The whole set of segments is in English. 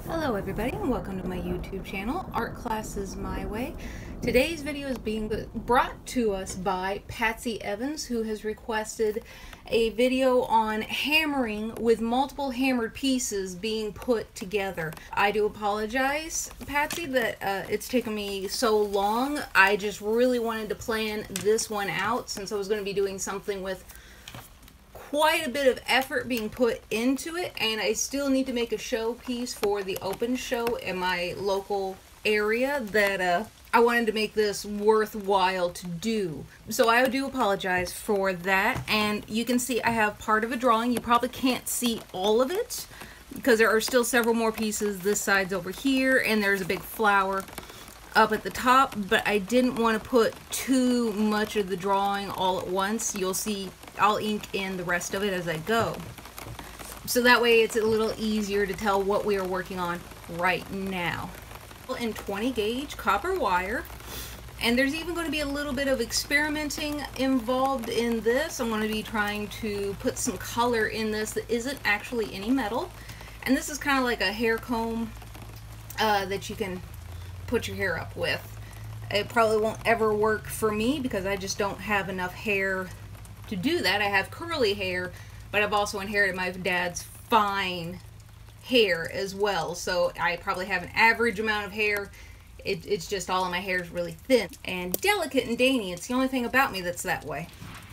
Hello everybody and welcome to my YouTube channel, Art Classes My Way. Today's video is being brought to us by Patsy Evins, who has requested a video on hammering with multiple hammered pieces being put together. I do apologize, Patsy, that it's taken me so long. I just really wanted to plan this one out since I was going to be doing something with quite a bit of effort being put into it, and I still need to make a showpiece for the open show in my local area that I wanted to make this worthwhile to do. So I do apologize for that, and you can see I have part of a drawing. You probably can't see all of it because there are still several more pieces. This side's over here, and there's a big flower up at the top, but I didn't want to put too much of the drawing all at once. You'll see I'll ink in the rest of it as I go. So that way it's a little easier to tell what we are working on right now. In 20 gauge copper wire, and there's even going to be a little bit of experimenting involved in this. I'm going to be trying to put some color in this that isn't actually any metal, and this is kind of like a hair comb that you can put your hair up with. It probably won't ever work for me because I just don't have enough hair to do that. I have curly hair, but I've also inherited my dad's fine hair as well, so I probably have an average amount of hair. It's just all of my hair is really thin and delicate and dainty. It's the only thing about me that's that way.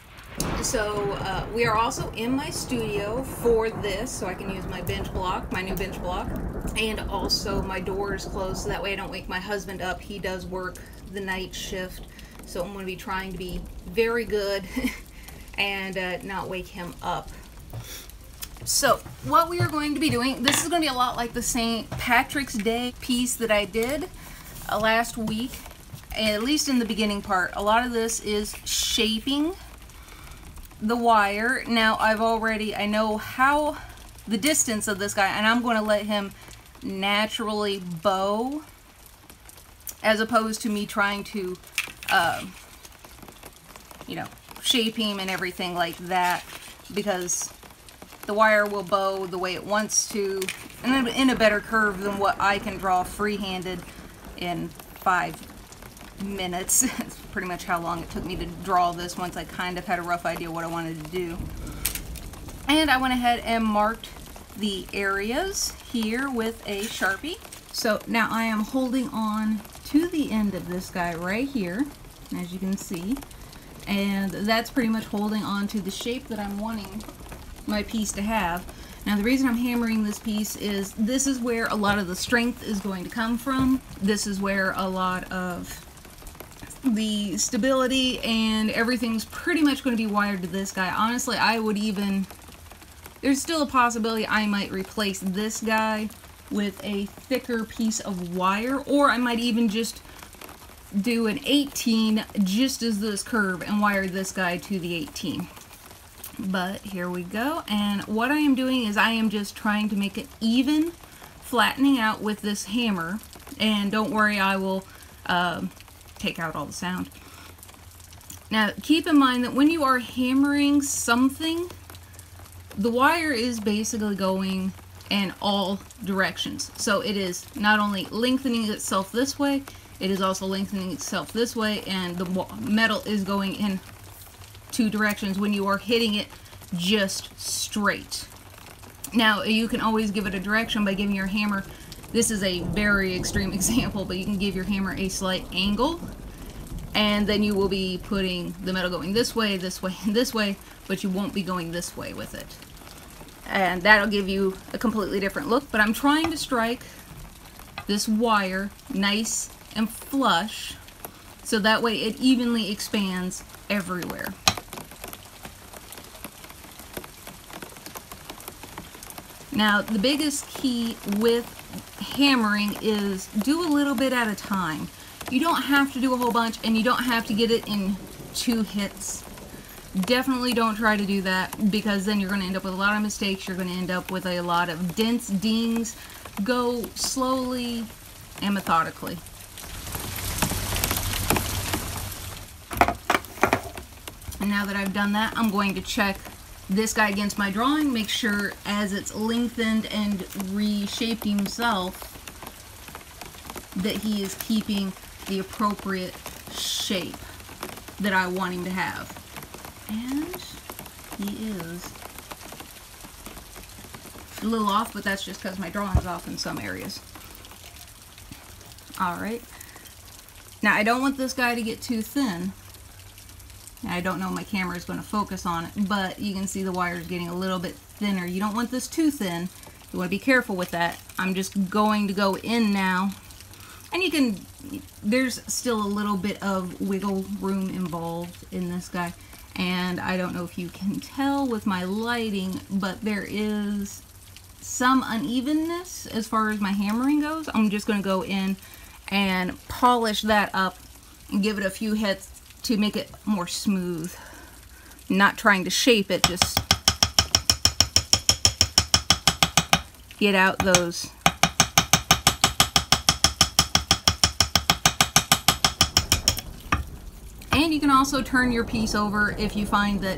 So we are also in my studio for this, so I can use my bench block, my new bench block, and also my door is closed so that way I don't wake my husband up. He does work the night shift, so I'm going to be trying to be very good and not wake him up. So what we are going to be doing, this is going to be a lot like the St. Patrick's Day piece that I did last week, at least in the beginning part. A lot of this is shaping the wire. Now I know how the distance of this guy, and I'm going to let him naturally bow as opposed to me trying to you know, shape him and everything like that, because the wire will bow the way it wants to and in a better curve than what I can draw free-handed in 5 minutes. It's pretty much how long it took me to draw this once I kind of had a rough idea what I wanted to do. And I went ahead and marked the areas here with a Sharpie. So now I am holding on to the end of this guy right here, as you can see, and that's pretty much holding on to the shape that I'm wanting my piece to have. Now the reason I'm hammering this piece is this is where a lot of the strength is going to come from. This is where a lot of the stability and everything's pretty much going to be wired to this guy. Honestly, there's still a possibility I might replace this guy with a thicker piece of wire, or I might even just do an 18 just as this curve and wire this guy to the 18. But here we go, and what I am doing is I am just trying to make it even flattening out with this hammer, and don't worry, I will take out all the sound. Now keep in mind that when you are hammering something, the wire is basically going in all directions. So it is not only lengthening itself this way, it is also lengthening itself this way, and the metal is going in 2 directions when you are hitting it just straight. Now you can always give it a direction by giving your hammer, this is a very extreme example, but you can give your hammer a slight angle, and then you will be putting the metal going this way, this way, and this way, but you won't be going this way with it. And that'll give you a completely different look, but I'm trying to strike this wire nice and flush so that way it evenly expands everywhere. Now the biggest key with hammering is do a little bit at a time. You don't have to do a whole bunch, and you don't have to get it in 2 hits. Definitely don't try to do that, because then you're going to end up with a lot of mistakes. You're going to end up with a lot of dents, dings. Go slowly and methodically. And now that I've done that, I'm going to check this guy against my drawing, make sure as it's lengthened and reshaped himself that he is keeping the appropriate shape that I want him to have. And he is a little off, but that's just because my drawing's off in some areas. Alright. Now I don't want this guy to get too thin. I don't know if my camera is going to focus on it, but you can see the wire is getting a little bit thinner. You don't want this too thin. You want to be careful with that. I'm just going to go in now. And you can, there's still a little bit of wiggle room involved in this guy. And I don't know if you can tell with my lighting, but there is some unevenness as far as my hammering goes. I'm just going to go in and polish that up and give it a few hits to make it more smooth. Not trying to shape it, just get out those and you can also turn your piece over if you find that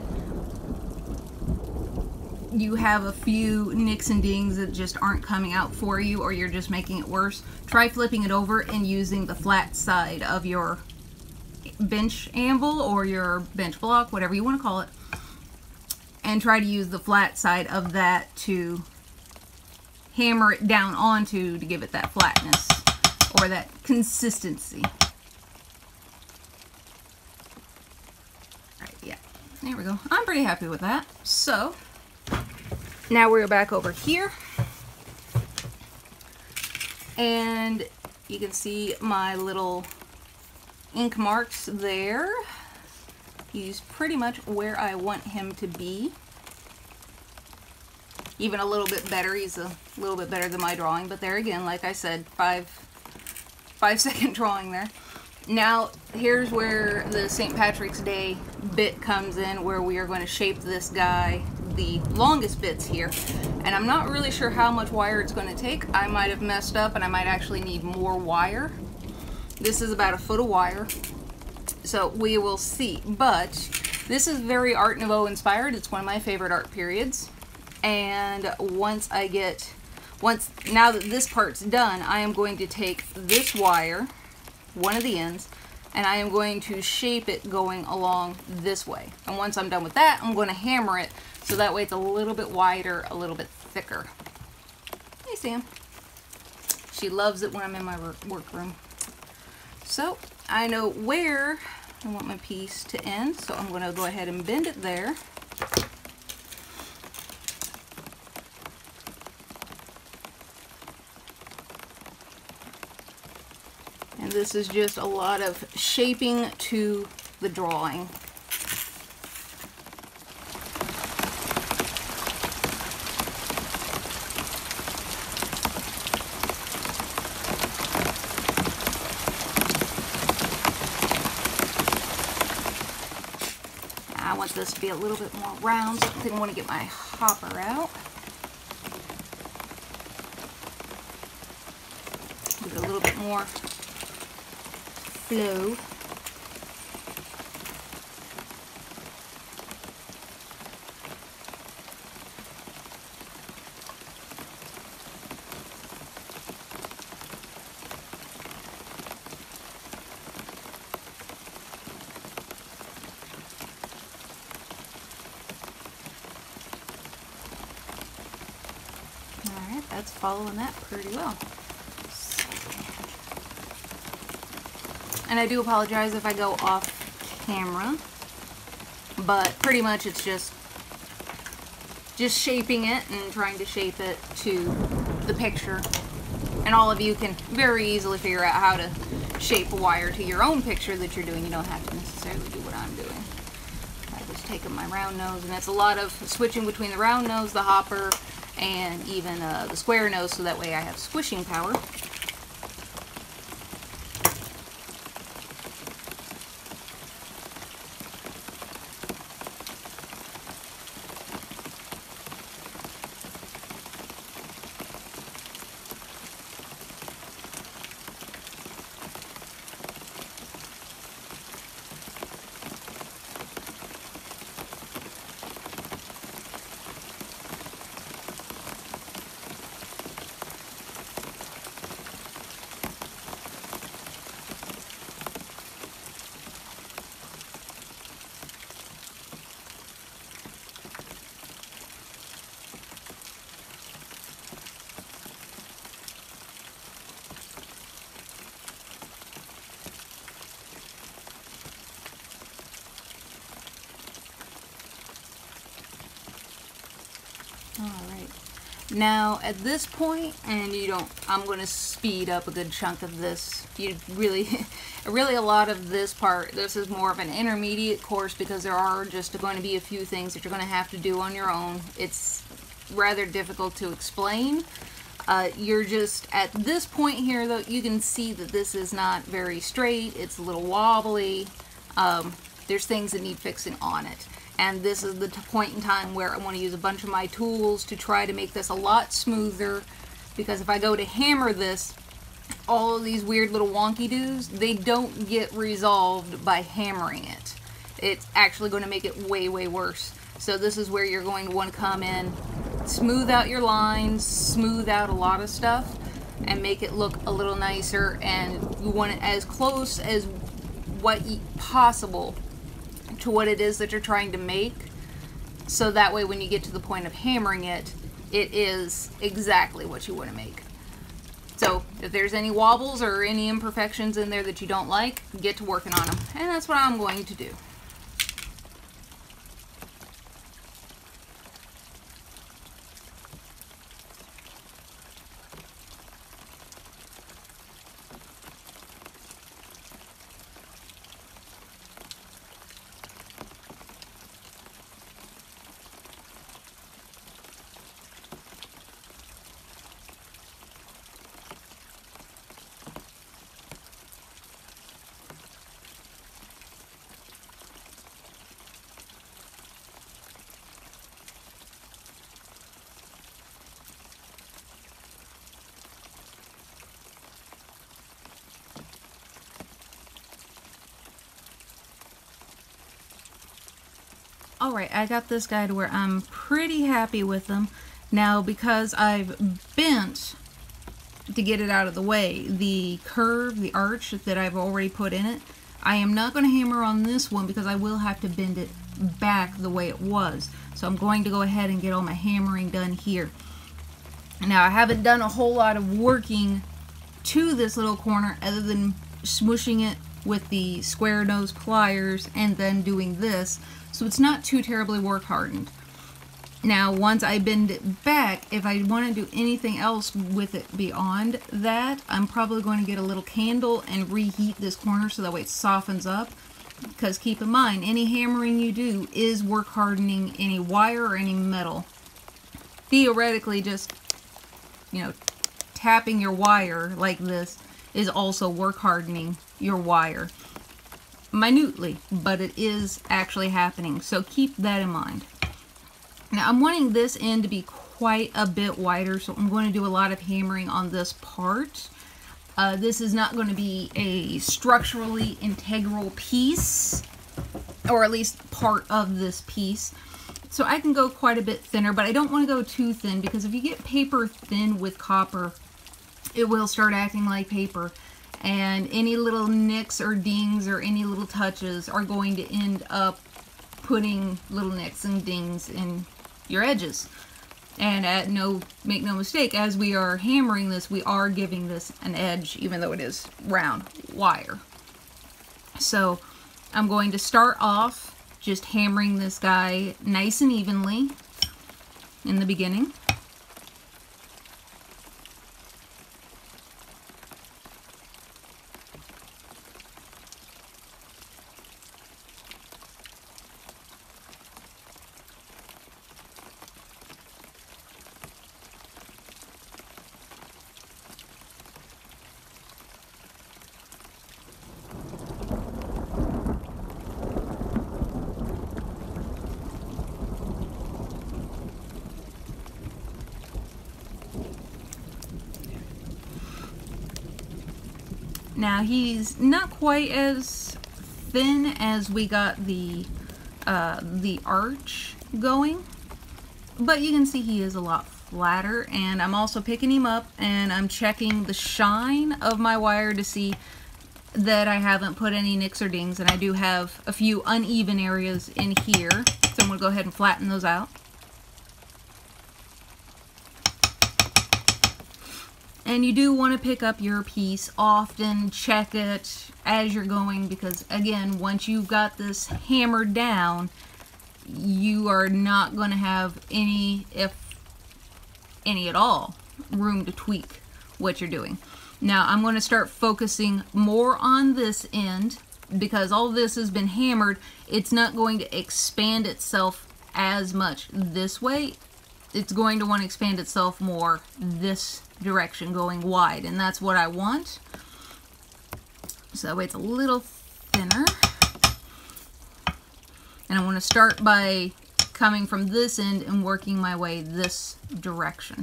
you have a few nicks and dings that just aren't coming out for you, or you're just making it worse. Try flipping it over and using the flat side of your bench anvil or your bench block, whatever you want to call it, and try to use the flat side of that to hammer it down onto to give it that flatness or that consistency. Alright, yeah, there we go. I'm pretty happy with that. So now we're back over here, and you can see my little ink marks there. He's pretty much where I want him to be. Even a little bit better. He's a little bit better than my drawing, but there again, like I said, 5-second drawing there. Now here's where the St. Patrick's Day bit comes in, where we are going to shape this guy, the longest bits here, and I'm not really sure how much wire it's going to take. I might have messed up and I might actually need more wire. This is about 1 foot of wire, so we will see. But this is very Art Nouveau inspired. It's one of my favorite art periods. And now that this part's done, I am going to take this wire, one of the ends, and I am going to shape it going along this way. And once I'm done with that, I'm going to hammer it so that way it's a little bit wider, a little bit thicker. Hey, Sam. She loves it when I'm in my workroom. So I know where I want my piece to end, so I'm going to go ahead and bend it there. And this is just a lot of shaping to the drawing. I want this to be a little bit more round, so I didn't want to get my hopper out. Give it a little bit more flow. Alright, that's following that pretty well. And I do apologize if I go off camera, but pretty much it's just shaping it and trying to shape it to the picture. And all of you can very easily figure out how to shape a wire to your own picture that you're doing. You don't have to necessarily do what I'm doing. I just taking my round nose, and it's a lot of switching between the round nose, the hopper, and even the square nose, so that way I have squishing power. Now at this point, and I'm going to speed up a good chunk of this. You really a lot of this part, this is more of an intermediate course because there are just going to be a few things that you're going to have to do on your own. It's rather difficult to explain. You're just at this point here though, you can see that this is not very straight. It's a little wobbly. There's things that need fixing on it. And this is the point in time where I want to use a bunch of my tools to try to make this a lot smoother, because if I go to hammer this, all of these weird little wonky doos, they don't get resolved by hammering it. It's actually going to make it way, way worse. So this is where you're going to want to come in, smooth out your lines, smooth out a lot of stuff, and make it look a little nicer. And you want it as close as what possible to what it is that you're trying to make, so that way when you get to the point of hammering it, it is exactly what you want to make. So if there's any wobbles or any imperfections in there that you don't like, get to working on them, and that's what I'm going to do. Alright, I got this guy to where I'm pretty happy with them. Now, because I've bent to get it out of the way, the curve, the arch that I've already put in it, I am not going to hammer on this one because I will have to bend it back the way it was. So I'm going to go ahead and get all my hammering done here. Now, I haven't done a whole lot of working to this little corner other than smooshing it with the square nose pliers and then doing this. So it's not too terribly work hardened. Now once I bend it back, if I want to do anything else with it beyond that, I'm probably going to get a little candle and reheat this corner so that way it softens up. Because keep in mind, any hammering you do is work hardening any wire or any metal. Theoretically, just, you know, tapping your wire like this is also work hardening your wire. Minutely, but it is actually happening, so keep that in mind. Now I'm wanting this end to be quite a bit wider, so I'm going to do a lot of hammering on this part. This is not going to be a structurally integral piece, or at least part of this piece, so I can go quite a bit thinner, but I don't want to go too thin, because if you get paper thin with copper, it will start acting like paper. And any little nicks or dings or any little touches are going to end up putting little nicks and dings in your edges. And make no mistake, as we are hammering this, we are giving this an edge, even though it is round wire. So I'm going to start off just hammering this guy nice and evenly in the beginning. Now he's not quite as thin as we got the arch going, but you can see he is a lot flatter. And I'm also picking him up and I'm checking the shine of my wire to see that I haven't put any nicks or dings, and I do have a few uneven areas in here, so I'm going to go ahead and flatten those out. And you do want to pick up your piece often, check it as you're going, because again, once you've got this hammered down, you are not going to have any, if any at all room to tweak what you're doing. Now I'm going to start focusing more on this end because all this has been hammered. It's not going to expand itself as much this way. It's going to want to expand itself more this direction, going wide, and that's what I want. So that way it's a little thinner. And I want to start by coming from this end and working my way this direction.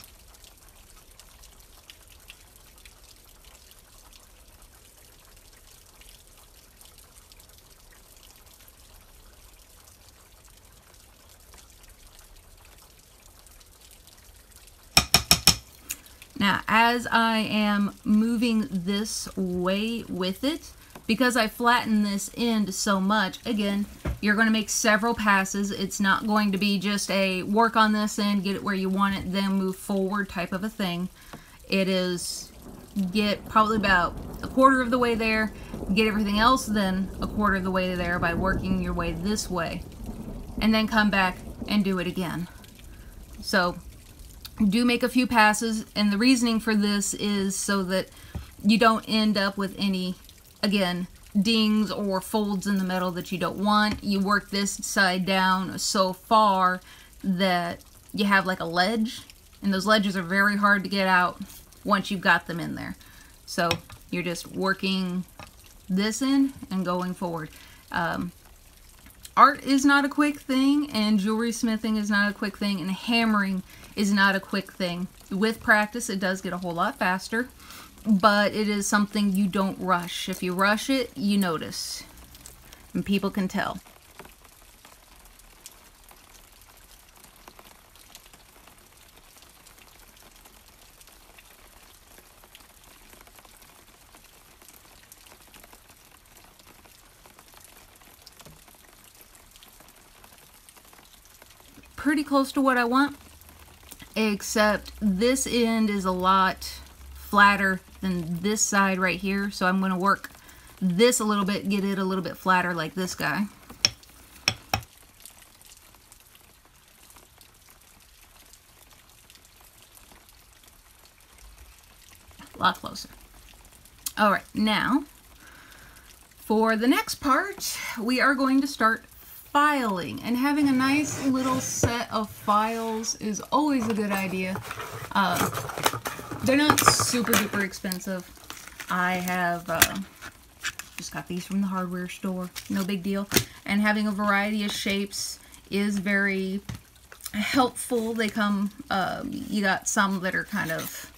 Now, as I am moving this way with it, because I flatten this end so much, again, you're going to make several passes. It's not going to be just a work on this end, get it where you want it, then move forward type of a thing. It is get probably about a quarter of the way there, get everything else then a quarter of the way there by working your way this way, and then come back and do it again. So do make a few passes, and the reasoning for this is so that you don't end up with any, again, dings or folds in the metal that you don't want. You work this side down so far that you have like a ledge, and those ledges are very hard to get out once you've got them in there. So you're just working this in and going forward. Art is not a quick thing, and jewelry smithing is not a quick thing, and hammering is not a quick thing. With practice, it does get a whole lot faster, but it is something you don't rush. If you rush it, you notice, and people can tell. Pretty close to what I want, except this end is a lot flatter than this side right here, so I'm going to work this a little bit, get it a little bit flatter like this guy. A lot closer. Alright, now for the next part we are going to start filing, and having a nice little set of files is always a good idea. They're not super duper expensive. I have just got these from the hardware store, no big deal, and having a variety of shapes is very helpful. They come, you got some that are kind of,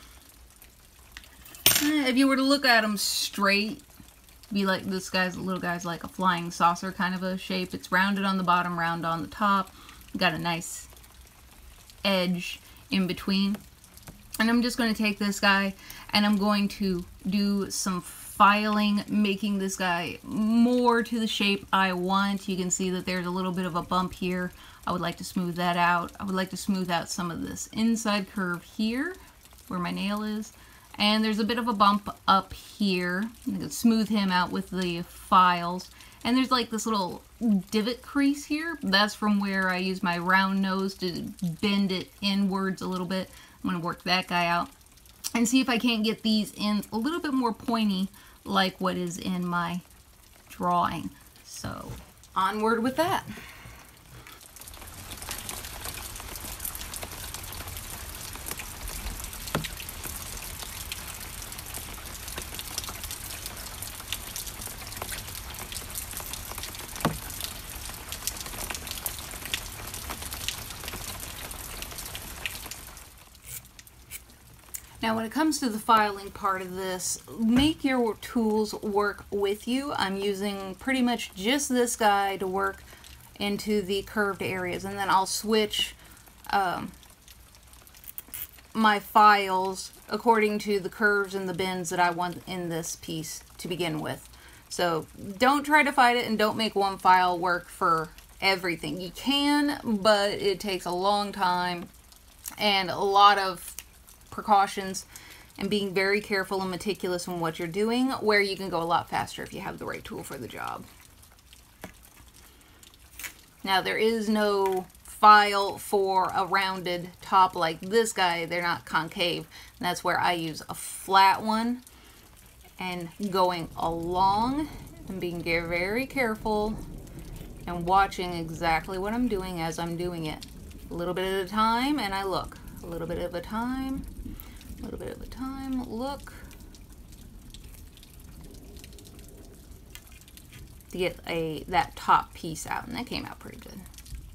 if you were to look at them straight, be like this guy's, little guy's like a flying saucer kind of a shape. It's rounded on the bottom, round on the top. Got a nice edge in between. And I'm just going to take this guy and I'm going to do some filing, making this guy more to the shape I want. You can see that there's a little bit of a bump here. I would like to smooth that out. I would like to smooth out some of this inside curve here where my nail is. And there's a bit of a bump up here. You can smooth him out with the files. And there's like this little divot crease here. That's from where I use my round nose to bend it inwards a little bit. I'm going to work that guy out and see if I can't get these ends a little bit more pointy like what is in my drawing. So onward with that. Now when it comes to the filing part of this, make your tools work with you. I'm using pretty much just this guy to work into the curved areas, and then I'll switch my files according to the curves and the bends that I want in this piece to begin with. So don't try to fight it, and don't make one file work for everything. You can, but it takes a long time and a lot of precautions and being very careful and meticulous in what you're doing, where you can go a lot faster if you have the right tool for the job. Now there is no file for a rounded top like this guy, they're not concave. And that's where I use a flat one and going along and being very careful and watching exactly what I'm doing as I'm doing it. A little bit at a time, and I look. A little bit of a time, a little bit of a time, look. To get that top piece out, and that came out pretty good.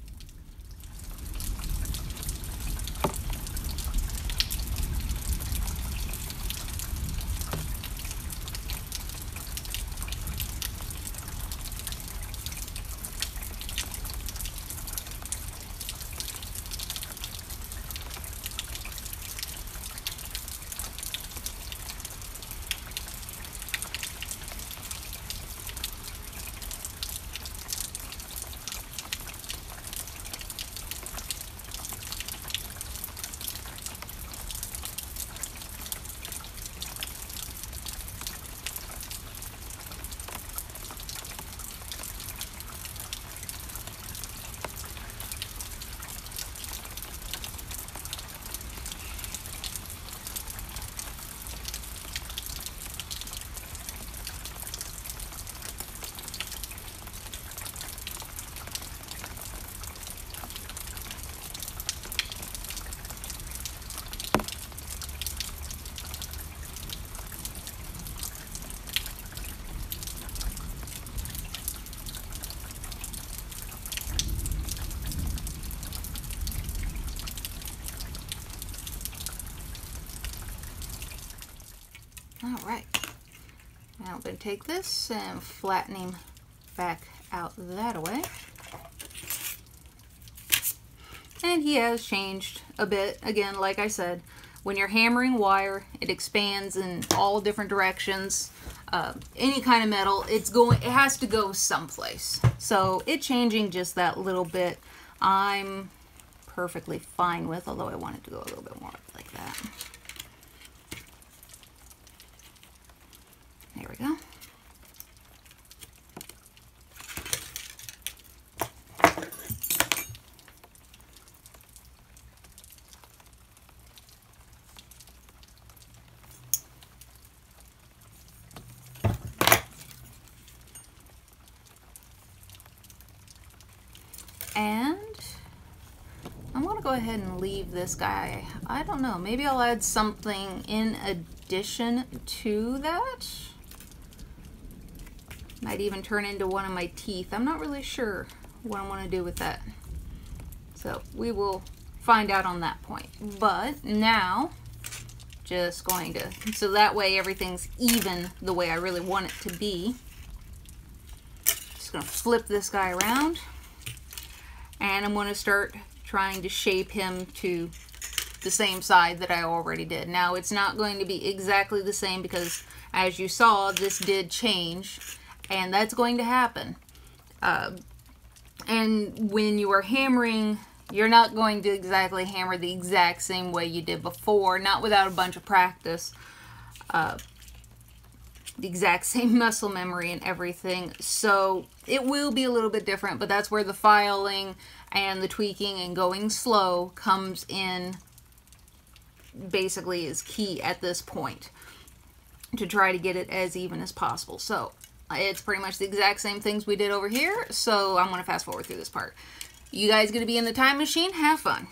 All right, now I'm going to take this and flatten him back out that way. And he has changed a bit. Again, like I said, when you're hammering wire, it expands in all different directions. Any kind of metal, it has to go someplace. So it changing just that little bit, I'm perfectly fine with, although I want it to go a little bit more like that. There we go. And I'm going to go ahead and leave this guy. I don't know, maybe I'll add something in addition to that. Might even turn into one of my teeth. I'm not really sure what I want to do with that. So we will find out on that point. But now, just going to, so that way everything's even the way I really want it to be. Just going to flip this guy around. And I'm going to start trying to shape him to the same side that I already did. Now it's not going to be exactly the same because as you saw, this did change. And that's going to happen. And when you are hammering, you're not going to exactly hammer the exact same way you did before, not without a bunch of practice. The exact same muscle memory and everything. So it will be a little bit different, but that's where the filing and the tweaking and going slow comes in, basically is key at this point, to try to get it as even as possible. So it's pretty much the exact same things we did over here, so I'm going to fast forward through this part. You guys going to be in the time machine? Have fun.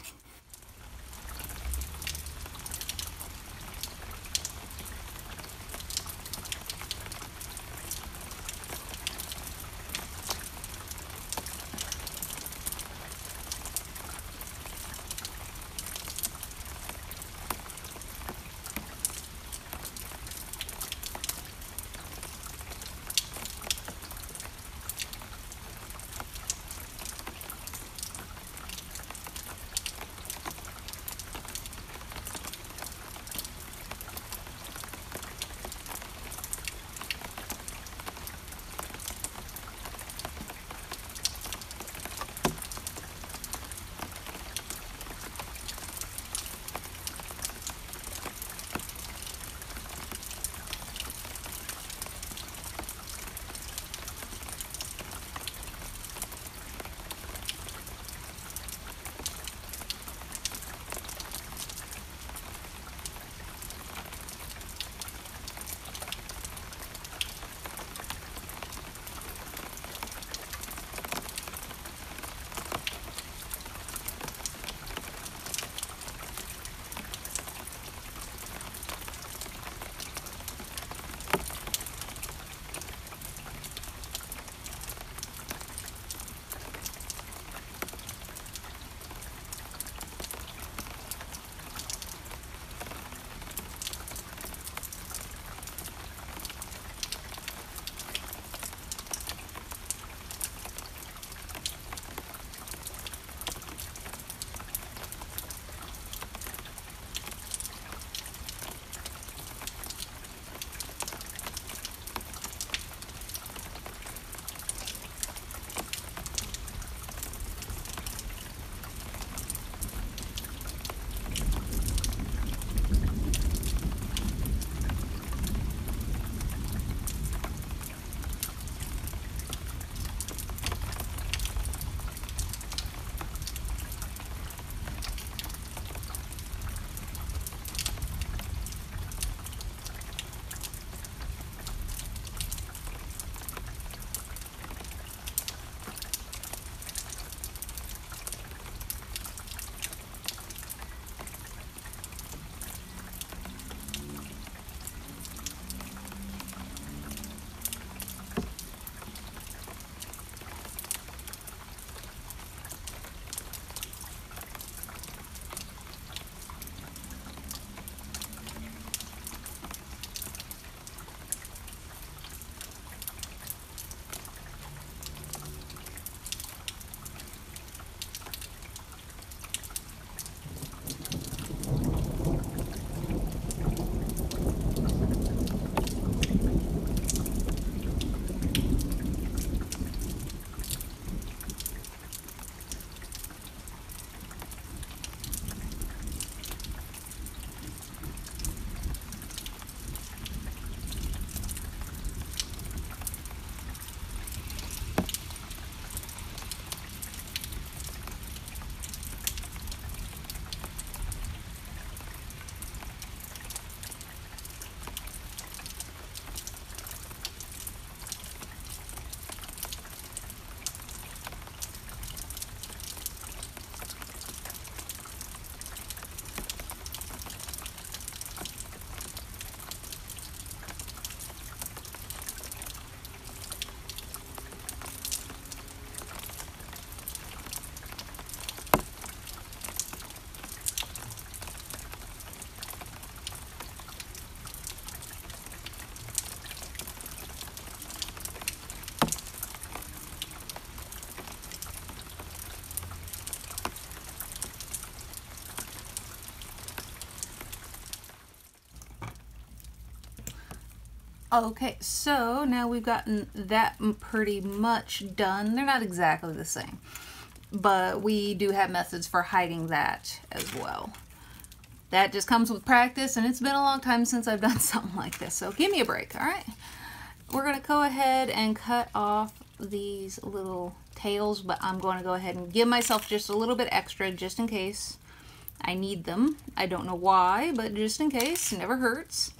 Okay, so now we've gotten that pretty much done. They're not exactly the same, but we do have methods for hiding that as well. That just comes with practice, and it's been a long time since I've done something like this, so give me a break, all right? We're going to go ahead and cut off these little tails, but I'm going to go ahead and give myself just a little bit extra just in case I need them. I don't know why, but just in case, never hurts.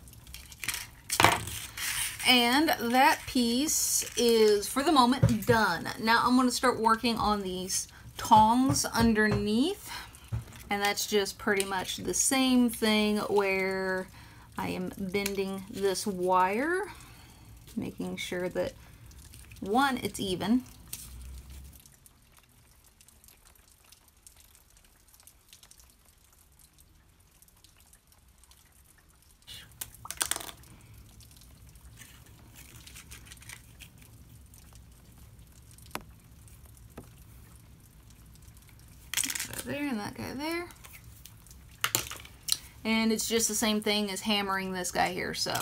And that piece is, for the moment, done. Now I'm going to start working on these tongs underneath. And that's just pretty much the same thing where I am bending this wire, making sure that, one, it's even. There and that guy there, and it's just the same thing as hammering this guy here. So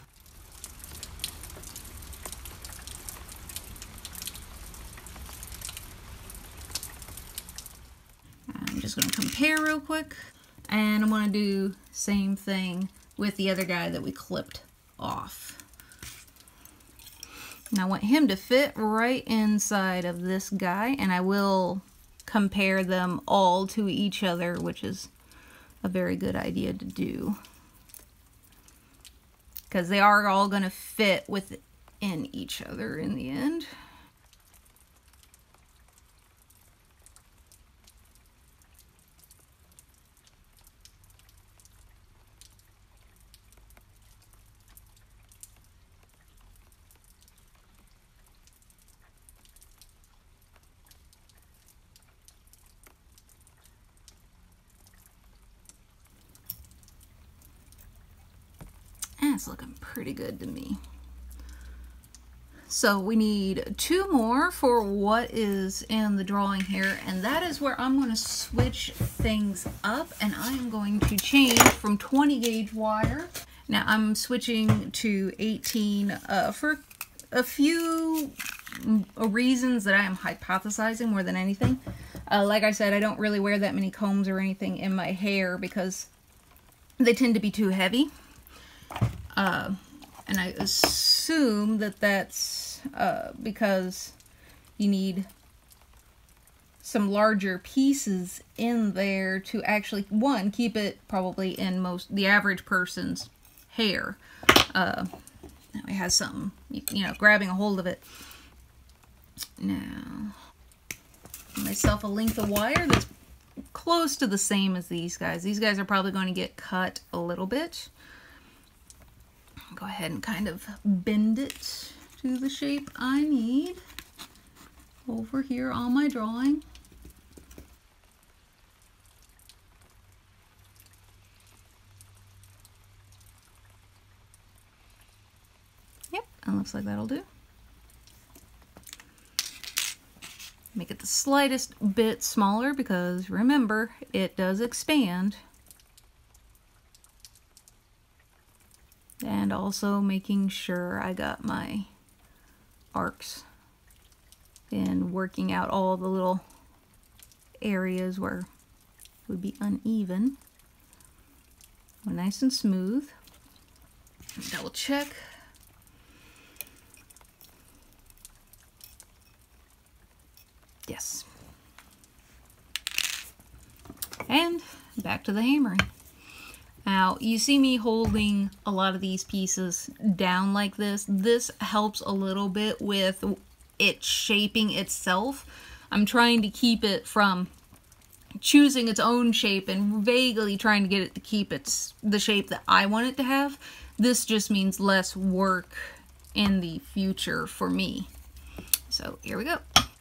I'm just going to compare real quick, and I'm going to do same thing with the other guy that we clipped off. Now I want him to fit right inside of this guy, and I will compare them all to each other, which is a very good idea to do, because they are all going to fit within each other in the end. It's looking pretty good to me. So we need 2 more for what is in the drawing here, and that is where I'm going to switch things up, and I am going to change from 20 gauge wire. Now I'm switching to 18 for a few reasons that I am hypothesizing more than anything. Like I said, I don't really wear that many combs or anything in my hair because they tend to be too heavy. And I assume that that's because you need some larger pieces in there to actually, one, keep it probably in the average person's hair. Now it has something, you know, grabbing a hold of it. Now, myself a length of wire that's close to the same as these guys. These guys are probably going to get cut a little bit. Go ahead and kind of bend it to the shape I need over here on my drawing. Yep, it looks like that'll do. Make it the slightest bit smaller because remember, it does expand. And also making sure I got my arcs and working out all the little areas where it would be uneven. Nice and smooth. Double check. Yes. And back to the hammering. Now, you see me holding a lot of these pieces down like this. This helps a little bit with it shaping itself. I'm trying to keep it from choosing its own shape and vaguely trying to get it to keep the shape that I want it to have. This just means less work in the future for me. So, here we go.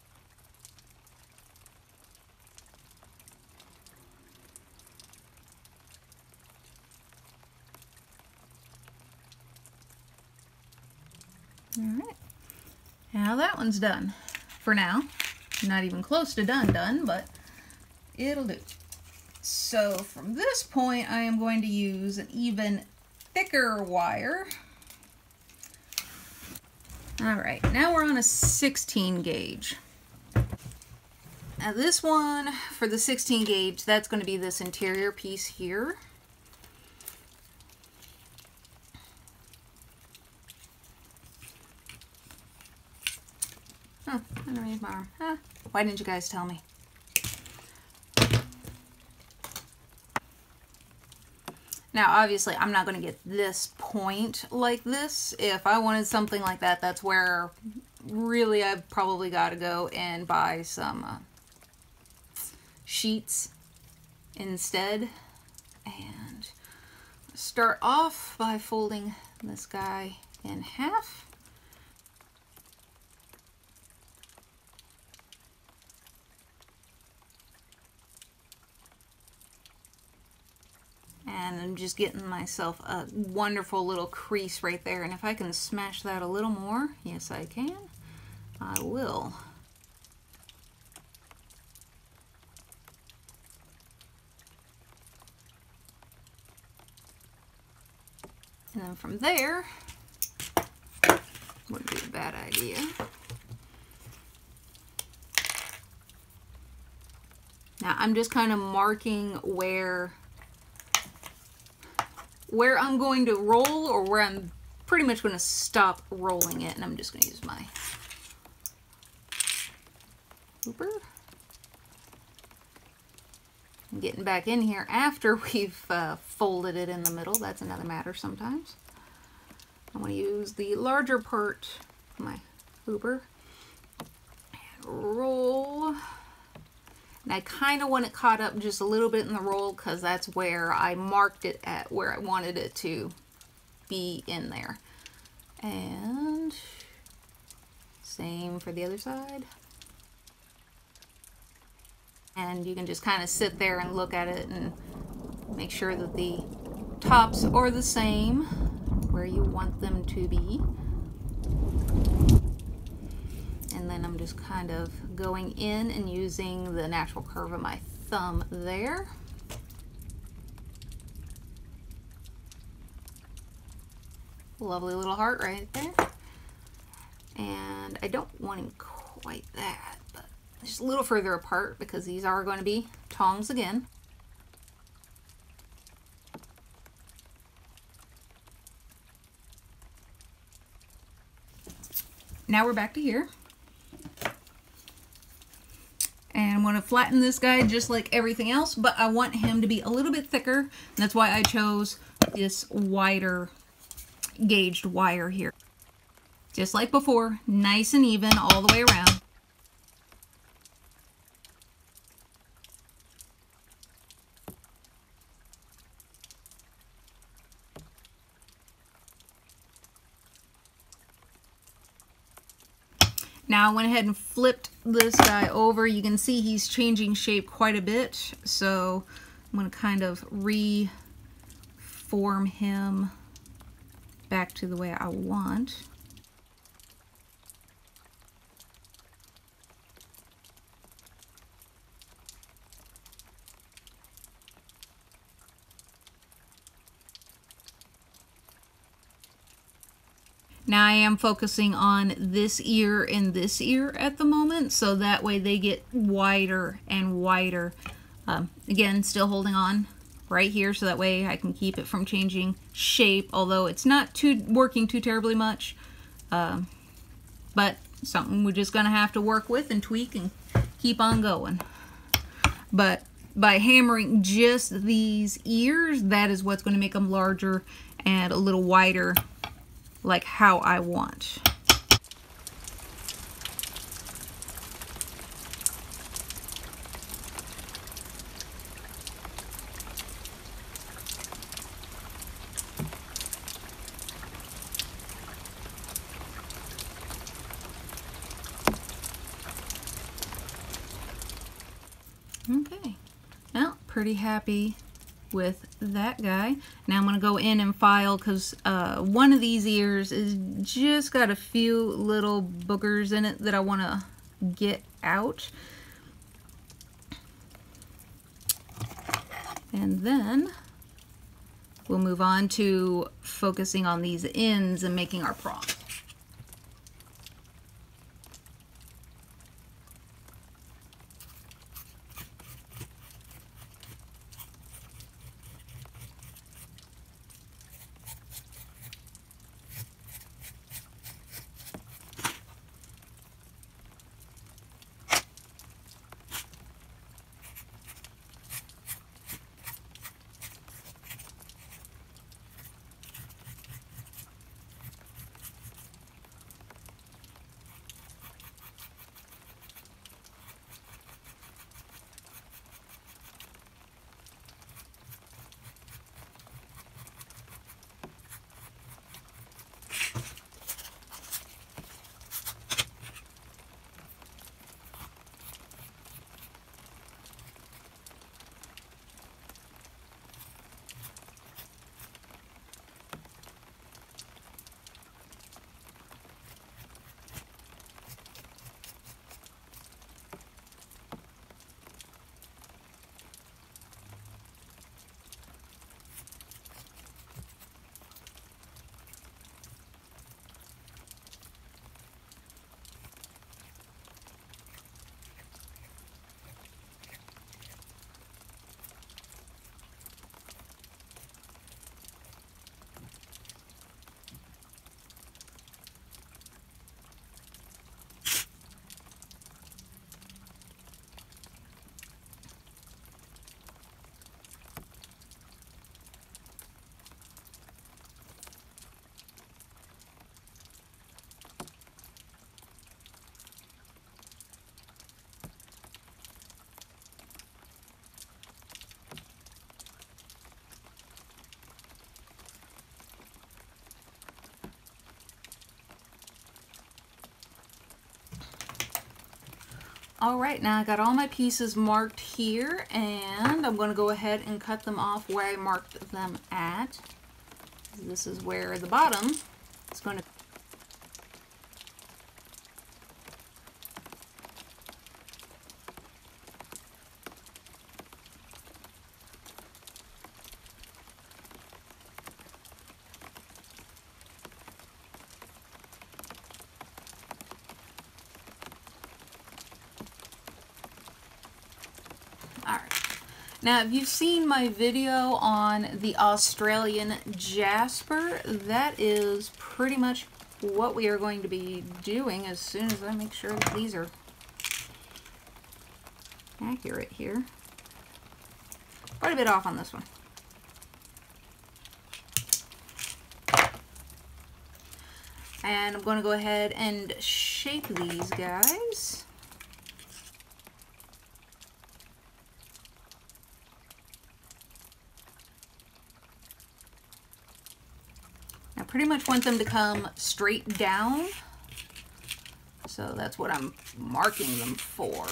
Alright, now that one's done for now. Not even close to done, but it'll do. So from this point, I am going to use an even thicker wire All right, now we're on a 16 gauge. Now this one, for the 16 gauge, that's going to be this interior piece here. Oh, underneath my arm. Huh. Why didn't you guys tell me? Now, obviously, I'm not going to get this point like this. If I wanted something like that, that's where really I've probably got to go and buy some sheets instead. And start off by folding this guy in half. And I'm just getting myself a wonderful little crease right there. And if I can smash that a little more, yes I can, I will. And then from there, wouldn't be a bad idea. Now I'm just kind of marking where I'm going to roll, or where I'm pretty much going to stop rolling it, and I'm just going to use my hooper. And getting back in here after we've folded it in the middle, that's another matter sometimes. I'm going to use the larger part of my hooper and roll. And I kind of want it caught up just a little bit in the roll because that's where I marked it at, where I wanted it to be in there. And same for the other side. And you can just kind of sit there and look at it and make sure that the tops are the same where you want them to be. And then I'm just kind of going in and using the natural curve of my thumb there. Lovely little heart right there. And I don't want him quite that, but just a little further apart because these are going to be tongs again. Now we're back to here. And I'm going to flatten this guy just like everything else, but I want him to be a little bit thicker. And that's why I chose this wider gauged wire here. Just like before, nice and even all the way around. Now I went ahead and flipped this guy over. You can see he's changing shape quite a bit. So I'm going to kind of reform him back to the way I want. Now I am focusing on this ear and this ear at the moment, so that way they get wider and wider. Again, still holding on right here, so that way I can keep it from changing shape, although it's not working too terribly much. But something we're just going to have to work with and tweak and keep on going. But by hammering just these ears, that is what's going to make them larger and a little wider, like how I want. Okay, well, pretty happy with that guy. Now I'm going to go in and file because one of these ears is just got a few little boogers in it that I want to get out. And then we'll move on to focusing on these ends and making our prong. All right, now I got all my pieces marked here, and I'm going to go ahead and cut them off where I marked them at. This is where the bottom is going to Now, if you've seen my video on the Australian jasper, that is pretty much what we are going to be doing as soon as I make sure that these are accurate here. Quite a bit off on this one. And I'm going to go ahead and shape these guys. I pretty much want them to come straight down, so that's what I'm marking them for.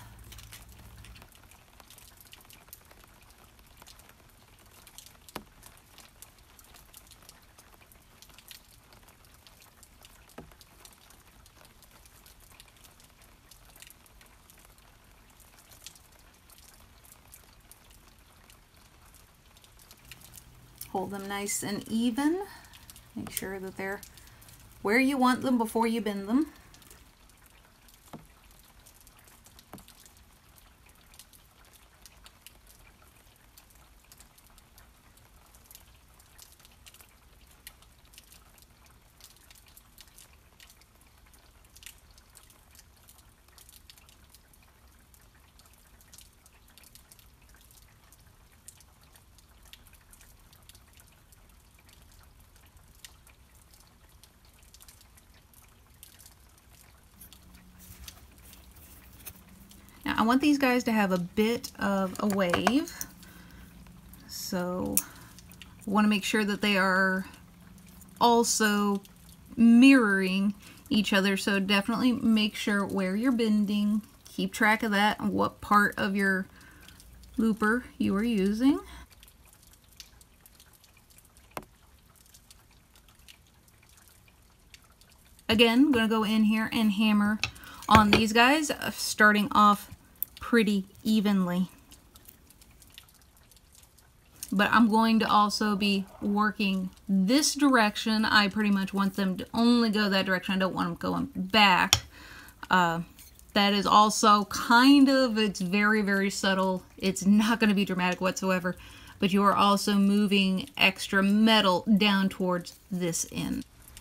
Hold them nice and even. Make sure that they're where you want them before you bend them. Now I want these guys to have a bit of a wave, so I want to make sure that they are also mirroring each other, so definitely make sure where you're bending, keep track of that and what part of your looper you are using. Again, I'm going to go in here and hammer on these guys, starting off pretty evenly. But I'm going to also be working this direction. I pretty much want them to only go that direction. I don't want them going back. That is also kind of, it's very, very subtle. It's not going to be dramatic whatsoever. But you are also moving extra metal down towards this end.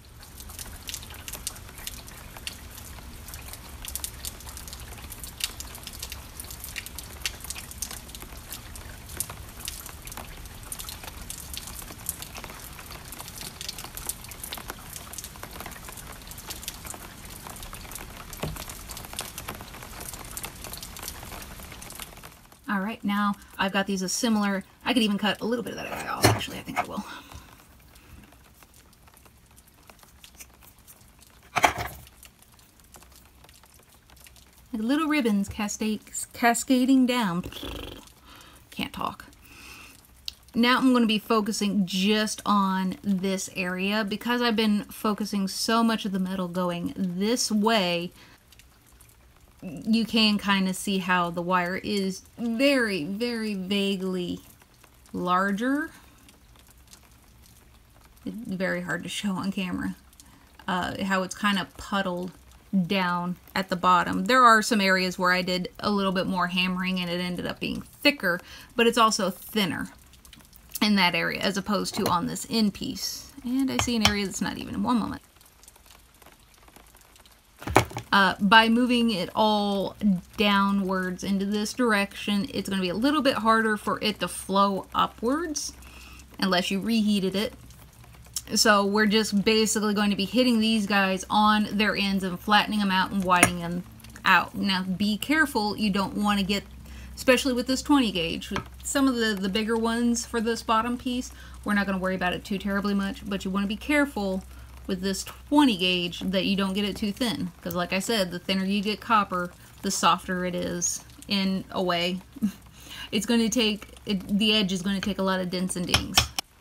All right, now I've got these as similar. I could even cut a little bit of that guy off. Actually, I think I will. Like little ribbons cascading down. Can't talk. Now I'm going to be focusing just on this area. Because I've been focusing so much of the metal going this way, you can kind of see how the wire is very, very vaguely larger. It's very hard to show on camera. How it's kind of puddled down at the bottom. There are some areas where I did a little bit more hammering and it ended up being thicker, but it's also thinner in that area as opposed to on this end piece. And I see an area that's not even. In one moment. By moving it all downwards into this direction, it's going to be a little bit harder for it to flow upwards unless you reheated it. So we're just basically going to be hitting these guys on their ends and flattening them out and widening them out. Now be careful, you don't want to get, especially with this 20 gauge, some of the bigger ones for this bottom piece, we're not going to worry about it too terribly much, but you want to be careful with this 20 gauge that you don't get it too thin, because like I said, the thinner you get copper, the softer it is in a way. It's going to take, the edge is going to take a lot of dents and dings.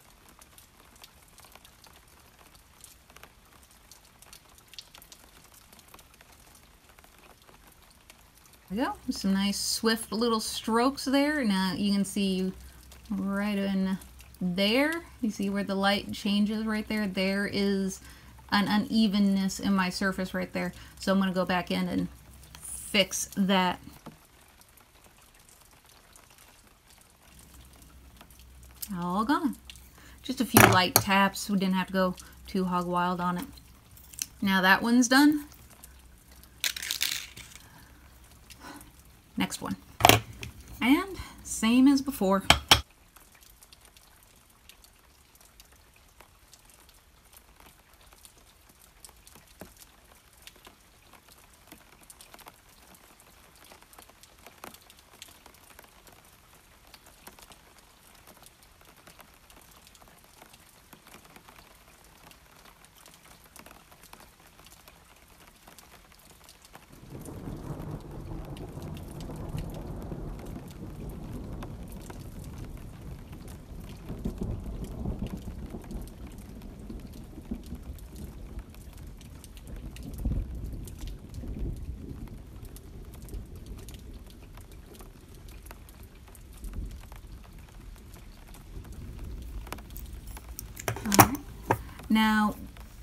There we go. Some nice swift little strokes there. Now you can see right in there, you see where the light changes right there? There is an unevenness in my surface right there. So I'm going to go back in and fix that. All gone. Just a few light taps. We didn't have to go too hog wild on it. Now that one's done. Next one. And same as before. Now,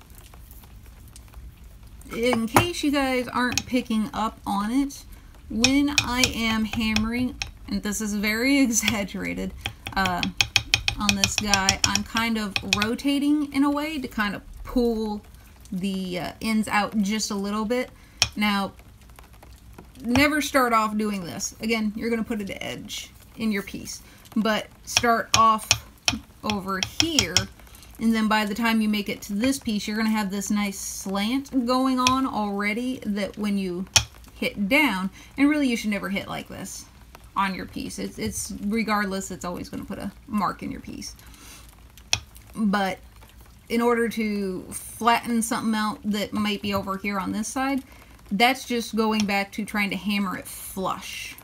in case you guys aren't picking up on it, when I am hammering, and this is very exaggerated on this guy, I'm kind of rotating in a way to kind of pull the ends out just a little bit. Now, never start off doing this. Again, you're going to put an edge in your piece, but start off over here. And then by the time you make it to this piece, you're going to have this nice slant going on already that when you hit down, and really you should never hit like this on your piece. It's regardless, it's always going to put a mark in your piece. But in order to flatten something out that might be over here on this side, that's just going back to trying to hammer it flush.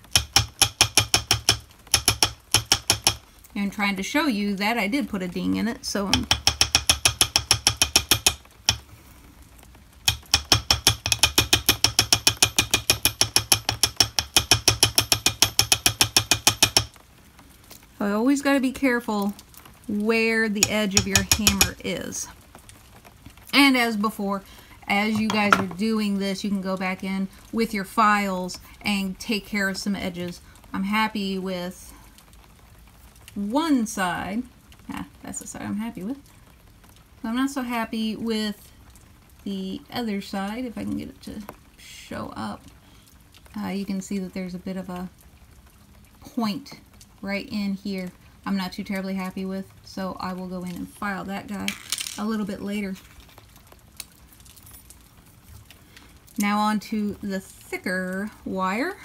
And trying to show you that I did put a ding in it, so I always got to be careful where the edge of your hammer is. And as before, as you guys are doing this, you can go back in with your files and take care of some edges. I'm happy with one side. That's the side I'm happy with. So I'm not so happy with the other side. If I can get it to show up, you can see that there's a bit of a point right in here I'm not too terribly happy with, so I will go in and file that guy a little bit later. Now on to the thicker wire.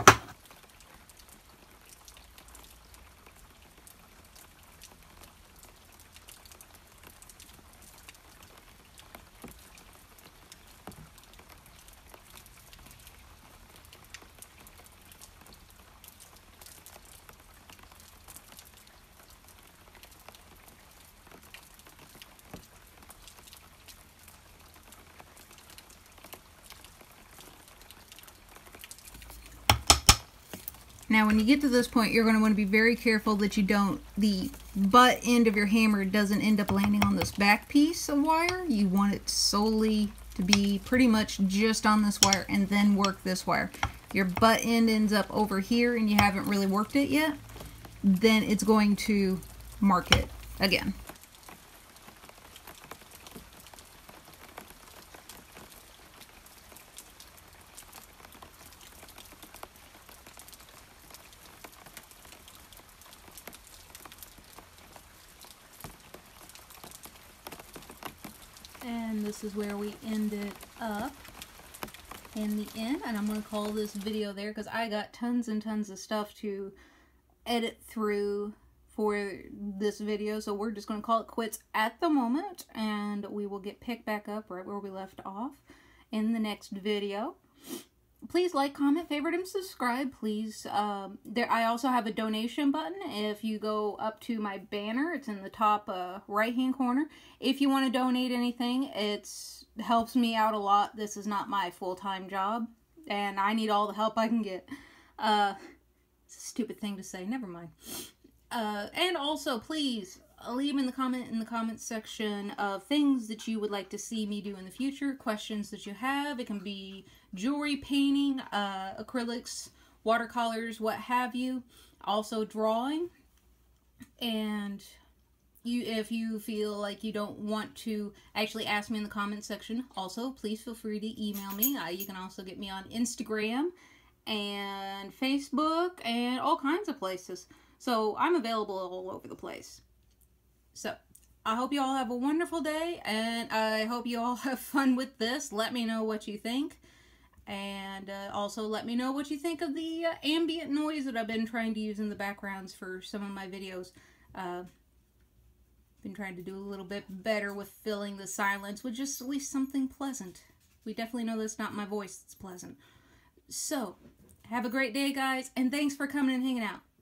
Now when you get to this point, you're going to want to be very careful that you don't, the butt end of your hammer doesn't end up landing on this back piece of wire. You want it solely to be pretty much just on this wire and then work this wire. If your butt end ends up over here and you haven't really worked it yet, then it's going to mark it again. And this is where we ended up in the end, and I'm going to call this video there because I got tons and tons of stuff to edit through for this video, so we're just going to call it quits at the moment, and we will get picked back up right where we left off in the next video. please like, comment, favorite, and subscribe, please. I also have a donation button. If you go up to my banner, it's in the top right-hand corner. If you want to donate anything, it helps me out a lot. This is not my full-time job, and I need all the help I can get. It's a stupid thing to say. Never mind. And also, please leave in the comment section of things that you would like to see me do in the future, questions that you have. It can be jewelry, painting, acrylics, watercolors, what have you. Also drawing. And if you feel like you don't want to actually ask me in the comment section, also please feel free to email me. You can also get me on Instagram and Facebook and all kinds of places. So I'm available all over the place. So I hope you all have a wonderful day, and I hope you all have fun with this. Let me know what you think, and also let me know what you think of the ambient noise that I've been trying to use in the backgrounds for some of my videos. Been trying to do a little bit better with filling the silence with just at least something pleasant. We definitely know that's not my voice that's pleasant. So have a great day, guys, and thanks for coming and hanging out.